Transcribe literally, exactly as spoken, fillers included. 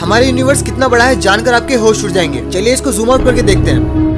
हमारे यूनिवर्स कितना बड़ा है जानकर आपके होश उड़ जाएंगे। चलिए इसको जूम आउट करके देखते हैं।